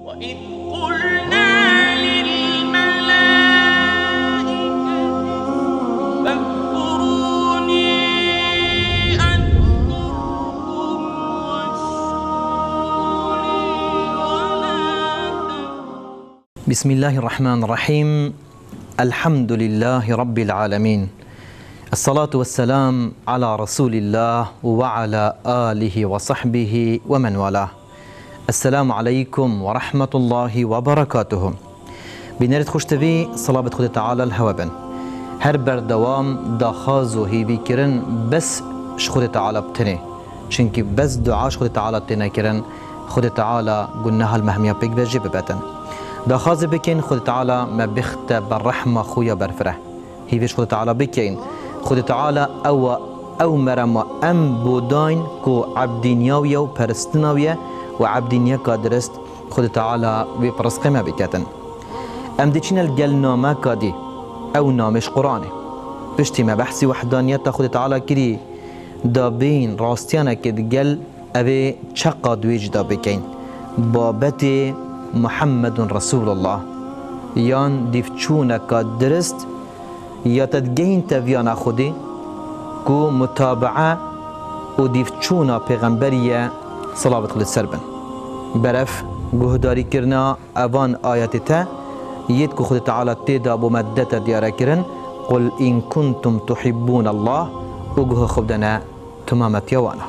وإذ قلنا للملائكة فاذكروني أذكركم واشكروا لي بسم الله الرحمن الرحيم. الحمد لله رب العالمين، الصلاة والسلام على رسول الله وعلى آله وصحبه ومن والاه. السلام عليكم ورحمة الله وبركاته. بنرد خوشتوی صلابت خود تعالى الهوابن هر بردوام داخازو هیوی کرن بس خود تعالى بتنه، چونکی بس دعاش خود تعالى بتنه کرن خود تعالى گناه المهمية بك بجي ببتن. داخاز بکن خود تعالى ما بخت بالرحمة خويا برفره هیویش خود تعالى بکن خود تعالى او مرما ام بوداين كو عبدينياوية و پرستناوية و عبدينيا كادرست خود تعالى بپرسقه ما بكتن. ام ديچين الجل نامه كادي او نامش قرآنه بشتي ما بحثي وحدانيات خود تعالى كري دابين راستيانا كد جل اوه چقا دويج دا بكين بابت محمد رسول الله يان ديفچونا كادرست یا تدگین تفیان خودی کو متابعه و دیفچونا پیغمبریه صلوات خود سربن برف گهداری کرنا اوان آیات تا ید کو خود تعالی تیدا بمدت دیاره کرن قل این کنتم تحبون الله و گه خودنا تمامت یوانا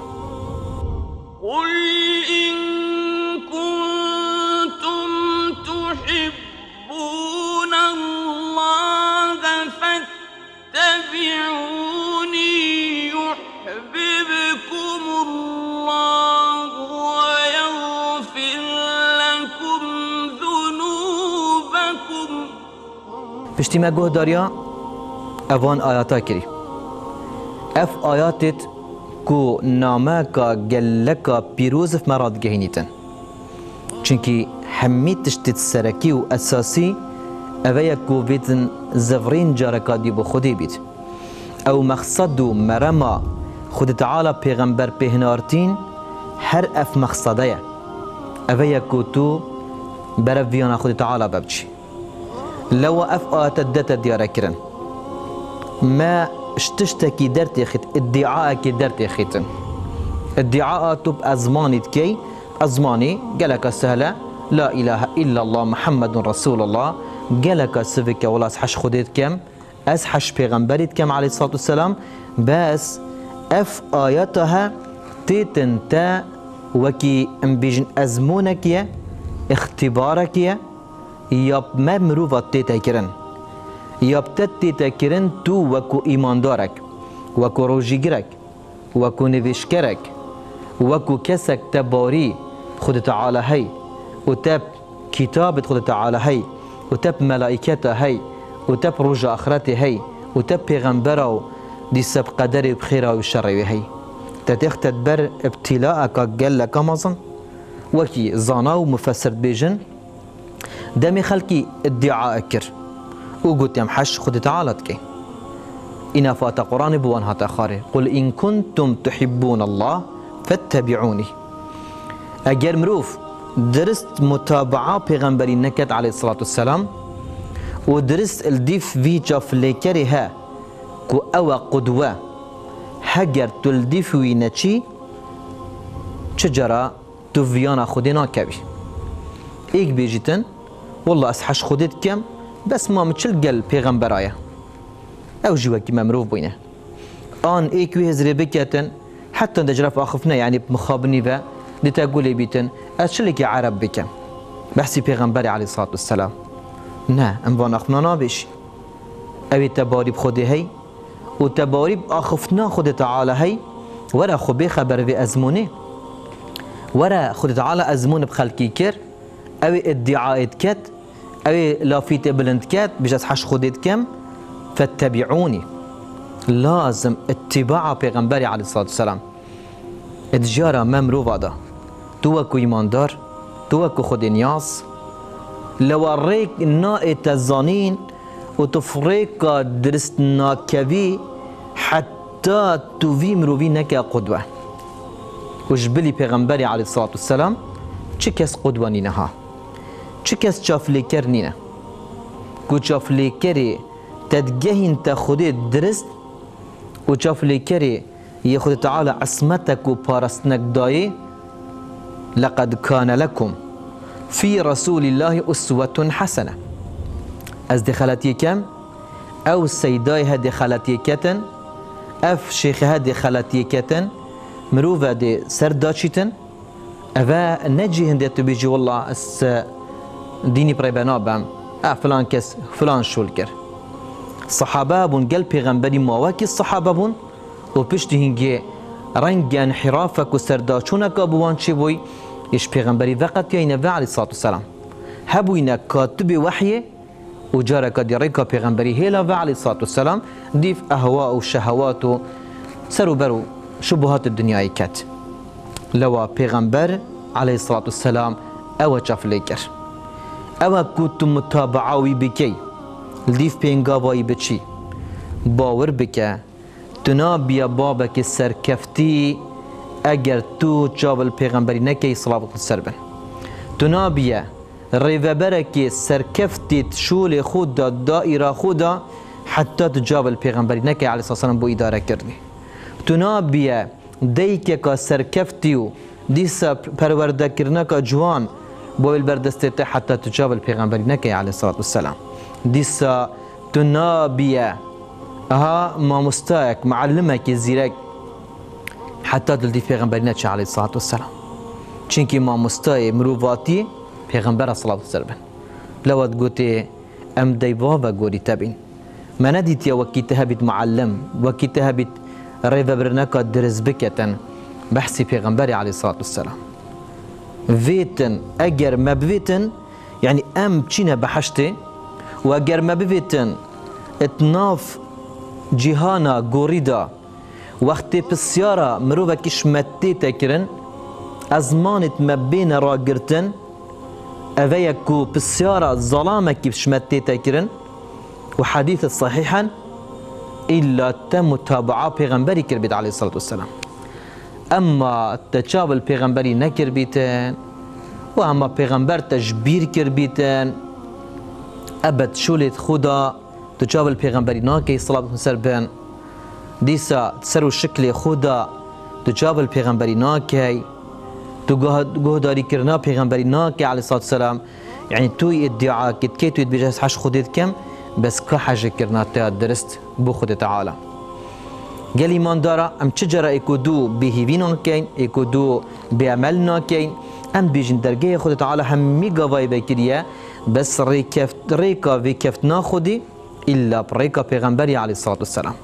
پشتی ما گوه داریا اوان آیاتا کری اف آیاتت کو نامه کا گلکا پیروزف مراد گهینیتن چونکی همی تشتت سرکی و اساسی اوه کو بیتن زفرین جارکا دی بو خودی بیت او مقصد و مرما خود تعالی پیغمبر پهنارتین هر اف مقصده اوه کو تو برف ویانا خود تعالی ببچی لو اف آيات الداتا ديارا كرن ما اشتشتكي درتي خيت ادعاءك درتي خيتن ادعاء تب ازماني كي ازماني قالك سهلة لا اله الا الله محمد رسول الله قالك سفك ولا اسحش خديت كم اسحش پیغمبريت كم عليه الصلاة والسلام بس اف آياتها تيتن تا وكي امبيجن ازمونك يا اختبارك يا یا ما مروفات تیتا کرن یا بتت تیتا کرن تو وکو ایماندارک وکو روژیگرک وکو نوشکرک وکو کسک تباری خود تعالی هی و تب کتابت خود تعالی هی و تب ملائکت هی و تب روژ آخرت هی و تب پیغمبر و دی سب قدر بخیر و شر هی تتخت بر ابتلاء که گل لکا مازن وکی زانا و مفسر بیجن دمي خلقي ادعاء كر وقلت يم حش خد تعالى كي إن فات قرآن بوان هاتا خاري قل إن كنتم تحبون الله فاتبعوني أجر مروف درست متابعة پیغمبري نكت عليه الصلاة والسلام ودرست الديف في جاف ليكرها كو أوا قدوة هجر تلديف وينتشي شجرة تفيانا خدنا كبي إيك بيجيتن والله اسحش خودت كم بس ما متشل قل پیغمبرايه او جواكي ممروف بينه آن ايكوي هزري بكتن حتى دجرف اخفنا يعني بمخابني ذا لتقولي بيتن اشلكي عرب بكم بحسي پیغمبري عليه الصلاة والسلام نا انوان اخفنا نابش اوي تباري بخودي هي وتباري باخفنا خود تعالى هي ورا خبي خبر في ازمونه ورا خود تعالى ازمون بخلقي كر او ادعاء كت او لافيت بلند كت بجاز حش خودت كم فاتبعوني لازم اتباع پیغمبري عليه الصلاة والسلام اتجارة ممروفة دا توكو ايماندار توكو خود نياس لو ريك نا اتزانين وتفريك درستنا كبي حتى توفي مروفي نكا قدوة وجبلي پیغمبري عليه الصلاة والسلام چه کس قدوانی نها چه کس چافلیکر نینه کو چافلیکری تدگهین تا خود درست و چافلیکری یه خود تعالی عصمتك و پارستنک دایی لقد كان لكم في رسول الله أسوة حسنة از دخلت یکم او سیدای ها دخلت یکتن اف شیخ ها دخلت یکتن مروفه دی سر داچیتن اوه نجی هنده تو بیجی والله اس دینی پرای بنابم فلان کس فلان شول کر صحابه بون قل پیغمبری ماواکی صحابه بون و پشتی هنگی رنگ انحرافک و سرداچونک ابوان چی بوی ایش پیغمبری وقت یا اینه علیه الصلاة والسلام هبو اینه کاتب وحیه و جارک دی ریکا پیغمبری هیلا و علیه الصلاة والسلام دیف اهواء و شهوات و سر و برو شبهات الدنیای کت لوا پیغمبر علیه الصلاة والسلام او چفلی کر او کتو متابعاوی بکی دیف پینگاوایی بچی باور بکه تنابیا بابک سرکفتی اگر تو چاول پیغمبری نکی صلاة السر بن تنابیا ریوبرکی سرکفتی شول خود دائره خود حتی تجاول پیغمبری نکی علیه الصلاة والسلام بو اداره کردی تنابیا دیکه که سرکفتیو دیسا پرورده کرنه که جوان بو البردسته حتی تجاول پیغمبری نکی علیه الصلاة والسلام دیسا تنابیا ها ما مستاك معلمك زيرك حتى دلدي پیغمبری نچه علیه الصلاة والسلام چونکی ما مستای مروواتی پیغمبر صلاة والسلام لواد گوتی ام دیوابا گوری تبین ما ندیت یا وکی تهبت معلم وکی تهبت ریو برنکا درز بکتن بحثی پیغمبری علیه الصلاة والسلام ویتن اگر ما بویتن يعني ام چینه بحشته و اگر ما بویتن اتناف جهانا گوریدا وقتی بسیارا مروفه کش متی تکرن ازمانت مبین را گرتن اوه یکو بسیارا ظلامه کش متی تکرن و حدیث صحیحا إلا تم متابعه پیغمبری کر بید علیه الصلاة والسلام اما تجاول پیغمبری نکر بیتن و اما پیغمبر تجبیر کر بیتن ابد شولت خدا تجاول پیغمبری ناکی صلاة والسلام بین دیسا سر و شکل خدا تجاول پیغمبری ناکی تو گهداری کرنا پیغمبری ناکی علیه الصلاة والسلام يعني توی ادعا کت کی توی بجهز حش خودت کم بس که حج کرنا تا درست بو خود تعالی قال ایمان دارا ام چجرا اکو دو بهیوی ناکین اکو دو بعمل ناکین ام بیجن درگه خود تعالی همی گوای بکریه بس ریکا وی کفت ناخودی إلا بريكا پیغمبری علیه الصلاة والسلام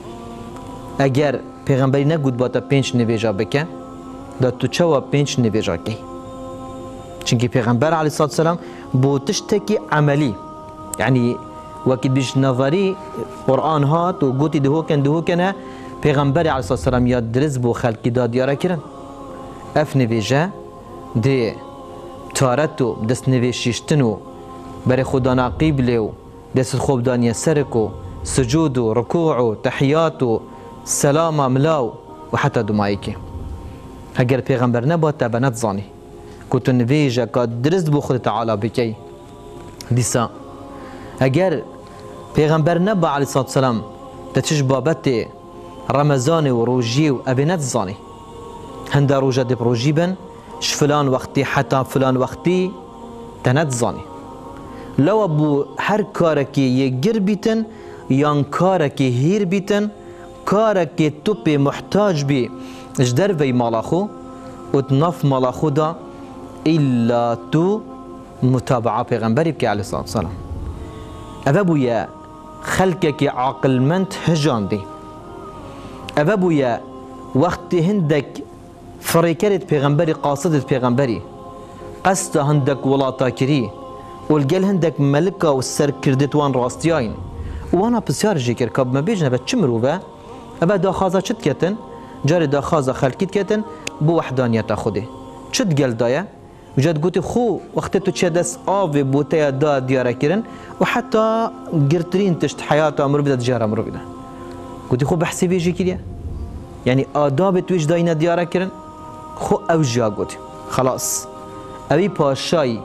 اگر پیغمبری نگود باتا پنج نویجا بکن دا تو چوا پنج نویجا کی چونکه پیغمبر علیه الصلاة والسلام بو تشتکی عملی يعني وقت بیش نظری قرآن هات و گوتی دهو کنه پیغمبر علیه الصلاة والسلام یاد درز بو خلقی داد یارا کرن اف نویجا ده تارتو دست نویشیشتنو برای خدا ناقیب لیو دست خوب دانیه سرکو سجود رکوع تحیات سلام ملاو و حتی دمایکی اگر پیغمبر نباد تا بنت زانی کتو نویجا که درست بو خود تعالی بکی دیسا اگر پیغمبر نبا علیه الصلاة والسلام تا چش بابت رمضان و روجی و ابنت زانی هنده روجا دب روجی بن فلان وقتی حتی فلان وقتی تنت زانی لو ابو هر کارکی یه گر بیتن یان کارکی هیر بیتن کارکی تو به محتاج بی اجدر وی مالاخو اتناف مالاخو دا إلا تو متابعه پیغمبری بکی علیه الصلاة والسلام اوه بویا خلقك عاقلمند هجان دی اوه بویا وقت هندک فریکرت پیغمبری قاصدت پیغمبری قصد هندک ولاتا کری والقال هندك ملكة والسر كردت وان راستياين وانا بسيار جيكر كاب ما بيجنا بتشمروفا ابا داخازا چت كتن جاري داخازا خلقيت كتن بو وحدانية خودي چت قال دايا وجد قوتي خو وقت تو چه دس آوي بوتيا دا ديارا كرن وحتى قرترين تشت حياته امرو بدا تجارة امرو بدا قوتي خو بحسي بيجي كريا يعني آداب تويش داينا ديارا كرن خو اوجيا قوتي خلاص اوي باشاي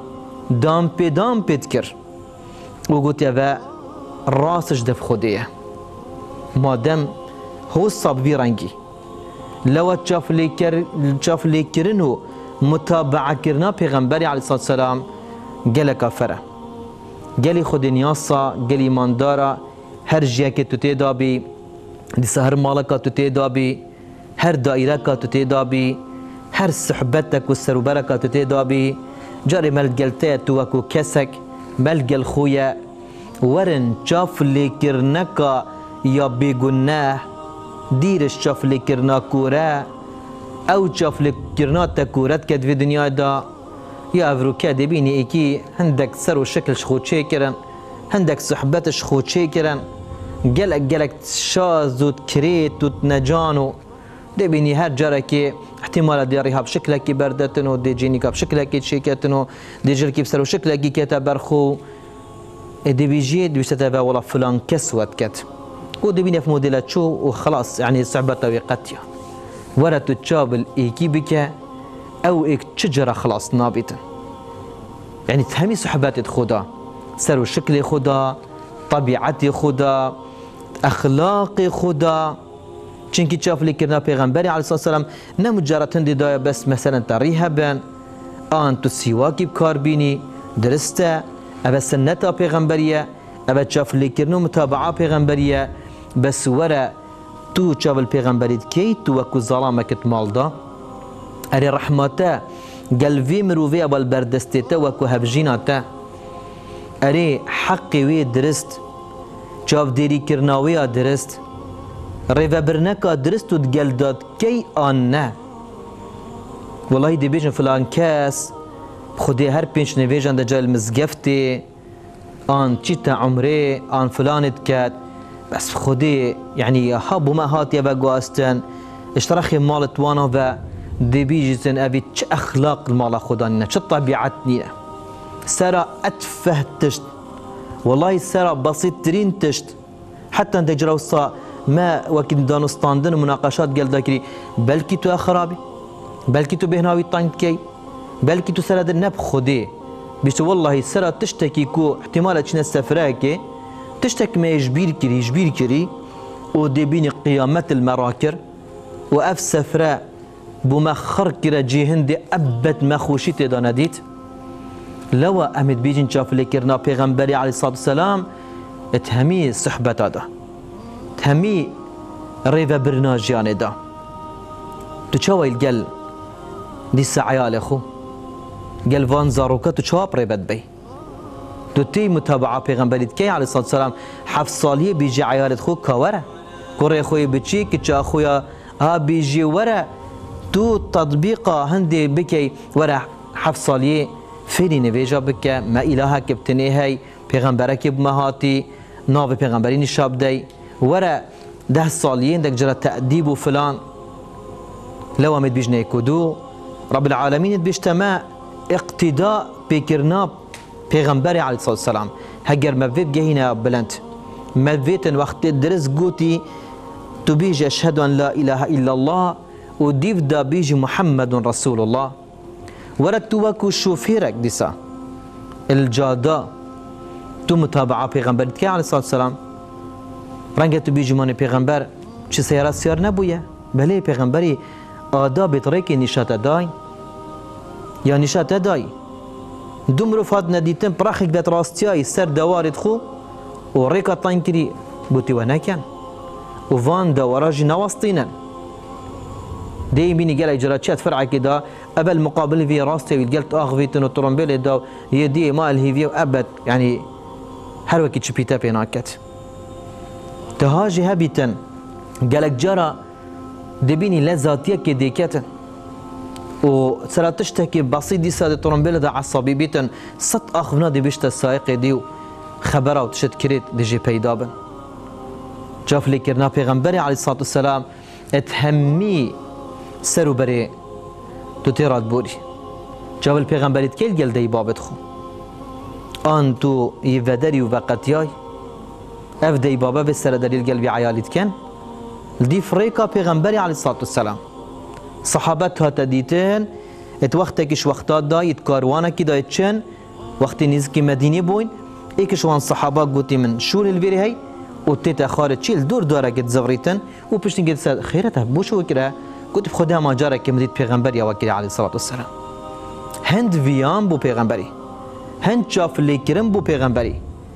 دام پید کر و گوتی و راستش دف خودیه مادم هو صبی رنگی لو چاف لیکرن و متابعه کرنا پیغمبری علیه الصلاة والسلام گل کافره گلی خود نیاسا گلی ایماندارا هر جیه که تو تیدا بی دیسا هر مالکا تو تیدا بی هر دائره کا تو تیدا بی هر صحبتك والسروبركة تتدابي جاري ملقلتي توكو كسك ملقل خويا ورن شاف اللي كرنكا يا بيقناه ديرش شاف اللي كرنا كورا او شاف اللي كرنا تكورات كد في دنيا دا يا افروكا دبيني ايكي عندك سرو شكل شخوت شيكرن عندك صحبت شخوت شيكرن قلق شاز وتكريت وتنجانو دبيني هر جاركي احتمال دياريها بشكلك بردتنو دي جينيكا بشكلك شيكتنو دي جلكي بسرو شكلك كتا برخو دي بيجي دي بيستتابع والله فلان كسوت كت ودي بيني في موديلات شو وخلاص يعني صعبة وقتيا ورا تتشابل ايكي بك او ايك تشجرة خلاص نابتا يعني تفهمي صحبات خدا سرو شكل خدا طبيعتي خدا اخلاقي خدا چونکی چاف لیکرنا پیغمبری علیه الصلاة والسلام نه مجرد هندی دایا بس مثلا تریها بن آن تو سیواکی بکار بینی درسته او سنتا پیغمبریه او چاف لیکرنو متابعه پیغمبریه بس ورا تو چاف الپیغمبرید کی تو وکو ظلامکت مال دا اری رحمتا قلبی مروفی اول بردستیتا وکو هفجیناتا اری حقی وی درست چاف دیری کرناوی درست ريفا برنكا درست وتقلدات كي آن والله دي بيجن فلان كاس خدي هر بينش نفيجن دا جال مزقفتي آن چيتا عمري آن فلان تكات بس خدي يعني هابو ما هات يبا قواستن اشتراخي مالت وانا و دي بيجن ابي چه اخلاق المال خدانينا چه طبيعتنينا سرا اتفه تشت والله سرا بسيط ترين تشت حتى انت جروصا ما وقت دانستاندن مناقشات قال ذاكري بلكي تو خرابي بلكي تو بهناوي طاند كي بلكي تو سرد النب خدي بيش والله سرا تشتكي كو احتمال تشنا السفراكي تشتكي ما يجبير كري ودي بين قيامة المراكر وأف سفراء بما خركرة جيهندي أبت ما خوشيتي دانديت لوا أمد بيجن شاف لكرنا بيغمبري عليه الصلاة والسلام اتهمي صحبة هذا تهمي ريفا برناجيان دا تو الجل دي سعيال اخو قال فان زاروكا تو چاپ ريبت بي تو تي متابعة پیغمبريت كي عليه الصلاة والسلام 7 سالية بيجي عيالت خو كورا كوري خوي بچي كچا خويا ها بيجي ورا تو تطبيقا هندي بكي ورا 7 سالية فيني نفيجا بك ما إلهك بتنيهي پیغمبرك بمهاتي ناو پیغمبرين شاب دي ورا 10 ساليين دك جرى تأديب وفلان لو امد بيجني كدو رب العالمين بيجتمع اقتداء بكرنا پیغمبر عليه الصلاة والسلام هجر مفيت جهينا بلنت مفيتن وقت درس قوتي تبيج أشهد أن لا إله إلا الله وديف دا بيجي محمد رسول الله ورا توكو شوفيرك ديسا الجادا تو متابعة پیغمبر عليه الصلاة والسلام رنگه تو بیجی من پیغمبر چه سیارت سیار نبویه بله پیغمبری آداب طریقی نشاط دای یا نشاط دای دوم رفات ندیتن پرخک دت راستیای سر دوارت خو و ریکا تاین کری بوتی و نکن و وان دواراجی نواستینن دی بینی گل اجراتشات فرع كده قبل مقابل في راسته وقلت اغفيتن وترمبيل دا يدي مال هيفي وابد يعني هر وقت شبيتا بيناكت تهاجي هبيتن قالك جرى دبيني لذاتيه كديكتن وسرا تشتكي بسيط دي سادة ترمبيل دا عصبي بيتن ست اخفنا دي بيشتا السائق ديو خبره وتشت كريت دي جي بيدابن جاف لي كرنا پیغمبر عليه الصلاة والسلام اتهمي سرو بري تو تيرات بوري جاف البيغمبر اتكيل جل دي بابت خو انتو يفدري وفقتياي اف دي بابا بسر دليل قلبي عيالي كان دي فريقة پیغمبر عليه الصلاة والسلام صحابتها تديتين ات وقتكش وقتات دا يتكاروانك دا يتشن وقتی نزدیکی مدینه بوین ایکش وان صحابه گوتی من شور البری هی و تیتا خارج چیل دور داره که زوریتن و پشتین گفت سر خیرته بوشو وکره گوت خدا ما جاره که مدید پیغمبر یا وکیل علیه الصلاة والسلام هند ویان بو پیغمبری هند چاف لیکرم بو پیغمبری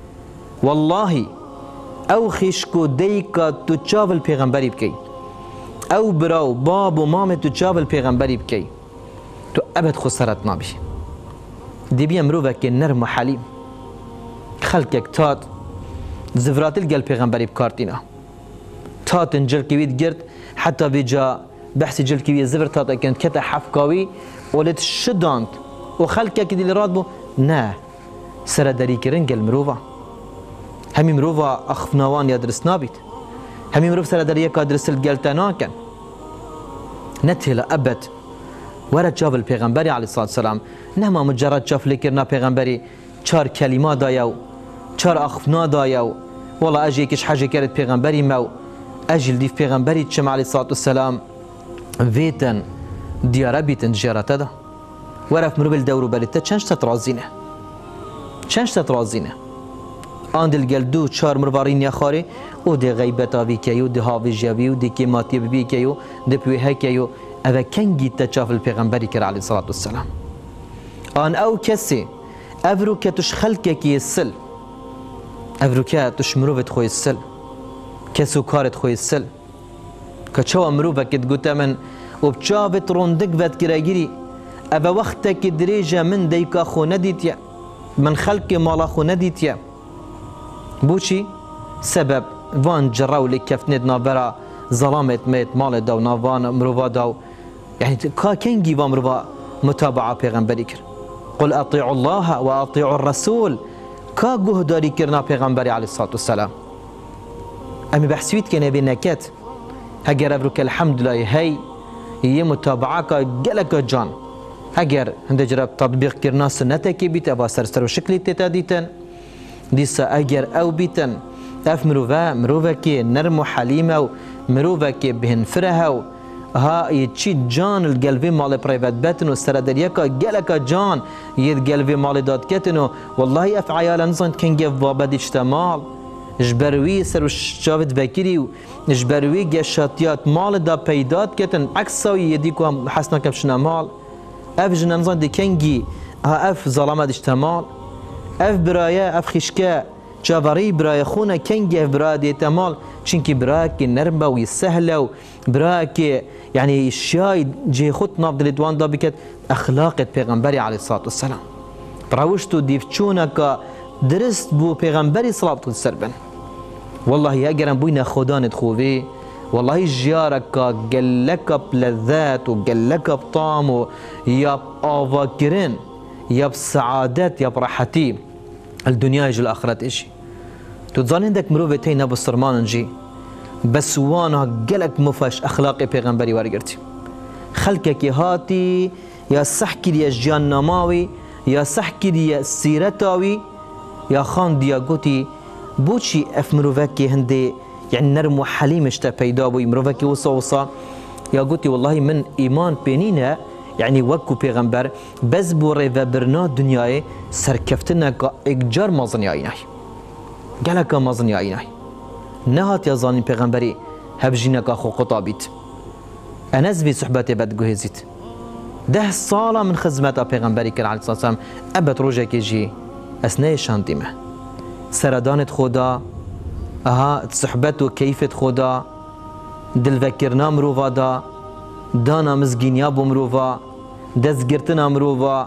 والله او خشکو دیکا تو چاول پیغمبری بکی او براو باب و مام تو چاول پیغمبری بکی تو ابد خسارت نابی دی بی امروه که نرم و حلیم خلقك تات زفرات القل پیغمبری بکارتینا تات انجل كويت قرد حتى بيجا بحث جل كويت زفر تات كانت كتا حفكاوي ولد شدانت وخلقك دي اللي رادبو نا سر داري كرن قل مروفا همي مروفا اخفناوان يدرس نابيت همي مروف سر داري كادرس القل تناكن نتهلا ابد ورد شاف البيغمبري عليه الصلاة والسلام نما مجرد شاف لكرنا بيغمبري چار كلمات دايو چار اخفنا دايو والله اجي كش حاجه كانت بيغمبري مو اجل دي بيغمبري تشم عليه الصلاة والسلام فيتن ديارة بيتن جيرته ده ورف مرو بالدورو بالته چنش تترازينه چنش تترازينه اندل گلدو چار مروارين يا خاري او دي غيبتا بي كيو دي هاوي جاوي دي كيماتي بي كيو دي بي هكيو اذا كنجي تشاف البيغمبري كر عليه الصلاة والسلام ان او كسي افروكا تش خلقك يسل افروكا تش مروفت خوي السل كسو كارت خوي السل كچوا مروفا كت قوتا من وبچابت روندك فت كراجيري ابا وقتك دريجة من ديكا خو نديتيا من خلق مالا خو نديتيا بوشي سبب وان جراو لك كفند نابرا ظلامت ميت مال داو نافان مروفا داو يعني كنجي ومروفا متابعة پیغمبري كر قل اطيعوا الله واطيعوا الرسول كا جهداري كرنا پیغمبري عليه الصلاة والسلام امي بحسويت كان بينكت هجر ابروك الحمد لله هي متابعة جلك جان هجر هند جرب تطبيق كرنا سنتك بيت ابا سرسر وشكل تتاديتن ديسا اجر او بيتن اف مروفا كي نرم حليمه مروفا كي بهن فرها ها يتشي جان القلبي مال برايفت باتن والسردريكا جلكا جان يد قلبي مال داد كتنو والله اف عيالا نزان كن جف وابد اجتمال جبروي سر شافت بكري جبروي جشاتيات مال دا بيدات كتن عكساوي يديكو حسنا كبشنا مال اف جنا نزان دي كنجي ها اف ظلامات اجتمال اف برايا اف خشكا جابري براي خونا كنجي برا ديتا مال چنكي براكي نرمه ويسهله براكي يعني الشاي جي خط نافض لدوان دا بكت اخلاقت پیغمبري عليه الصلاة والسلام براوشتو ديفچونك درست بو پیغمبري صلاة والسلام والله يا اگرم بوين خدانت خوفي والله جيارك قلك بلذات وقلك بطعم يا بآواكرين يا بسعادات يا براحتي الدنيا يجي الآخرات إشي تظن عندك مروفتين أبو السرمان نجي بس وانا قلك مفاش أخلاقي بيغمبري ورقرتي خلقك هاتي يا سحكي يا جيان نماوي يا سحكي يا سيرتاوي يا خان ديا قوتي بوشي اف مروفكي هندي يعني نرم وحليم اشتا بيدا بوي مروفكي وصا يا قوتي والله من إيمان بينينا يعني وكو پیغمبر بس بو ريفا برنا دنياي سركفتنا اجار مازن يايناي قالك مازن يايناي نهات يا زاني پیغمبري هبجينك اخو قطابيت انز في صحبتي بد جهزيت 10 ساله من خدمت پیغمبري كان عليه الصلاه والسلام ابد روجك يجي اثناء شانتيمه سردانت خدا اها صحبته كيفت خدا دل فكرنا مروفادا دانا مزگینیا بو مروفا دزگرتنا مروفا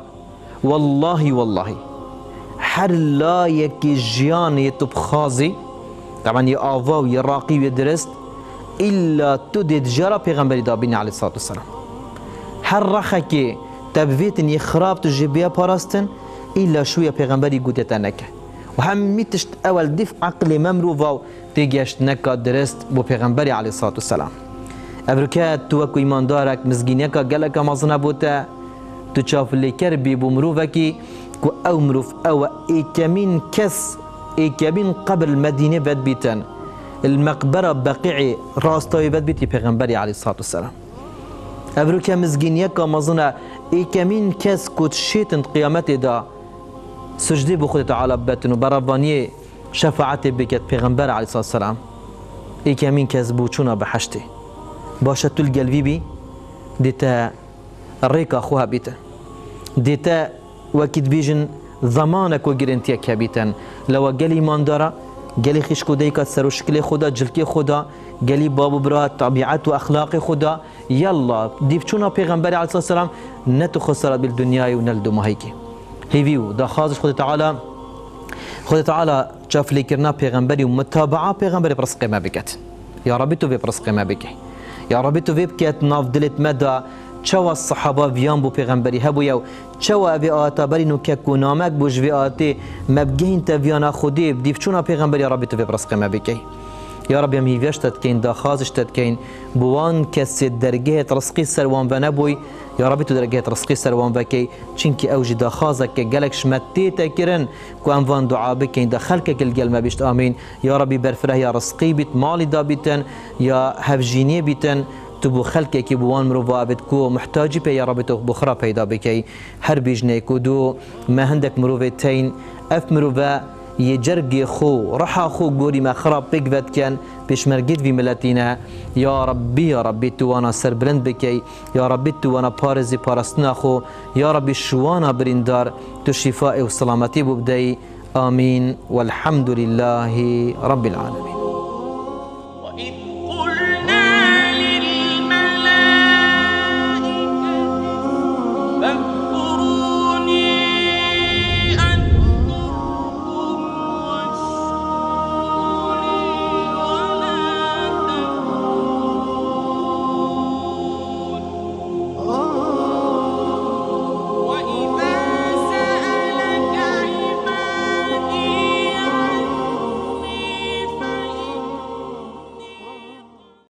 والله هر لا يكي جيان يتب خازي طبعا يا آوا ويا راقي ويا درست إلا تدد جرى پیغمبري دابين عليه الصلاة والسلام هر رخكي تبفيتن يخراب تجيبيا باراستن إلا شوية پیغمبري قوتتنك وهم ميتشت أول دف عقل ممروفا تيجيشت نكا درست بو پیغمبري عليه الصلاة والسلام ابركات توكو ايمان دارك مزگينيكا قالك مازنا بوتا تشاف اللي كربي بمروفكي كو او مروف او ايكامين كس ايكامين قبر المدينة بد بيتن المقبرة بقيعي راستوي بد بيتي پیغمبري عليه الصلاة والسلام ابركا مزگينيكا مازنا ايكامين كس كو تشيتن قيامتي دا سجدی بو خود تعالی بتن و برابانی شفاعت بکت پیغمبر علیه السلام ای که همین کس بو چونا به حشته باشد تو القلبی بی دیتا ریکا خوها بیتن دیتا وکید بیجن ضمانك وجرنتيك هبيتن لو قالي ماندارا قالي خيش كوديك سرو شكل خدا جلكي خدا قالي بابو برا طبيعات واخلاق خدا يلا ديفچونا پیغمبر عليه الصلاه والسلام نتو خسارة بالدنيا ونلدو ما هيك هيفيو دا خازش خدا تعالى شاف لي كرنا پیغمبري ومتابعه پیغمبري برسق ما بكت يا ربي تو في برسق ما بك يا ربي تو في بكت ناف دلت مدى چوا الصحابه ویان بو پیغمبری هبو یو چوا وی آتا بری نو که نامک بوش وی آتی مبگین تا ویانا خودی دیف چونا پیغمبری یا ربی تو برسق مبکی یا ربی هم هیویش تدکین دا خازش تدکین بوان کسی درگه رزقی سروان و نبوی یا ربی تو درگه رزقی سروان وکی چینکی اوجی دا خازک که گلک شمتی تکرن کو انوان دعا بکین دا خلق کل گل مبیشت آمین یا ربی برفره یا رزقی بیت مالی دا بیتن یا هفجینی بیتن تبو خلقك كي بوان مروفا بدكو محتاجي بي يا رب تو بخرا پیدا بكي هر بيجني كودو ما عندك مروفتين اف مروفا يجرجي خو رحا خو غوري ما خراب بك كان بيشمرجيت في ملتنا يا ربي تو وانا سربلند بكي يا ربي تو وانا بارزي بارستنا خو يا ربي شوانا بريندار تو شفاء وسلامتي ببدي امين والحمد لله رب العالمين.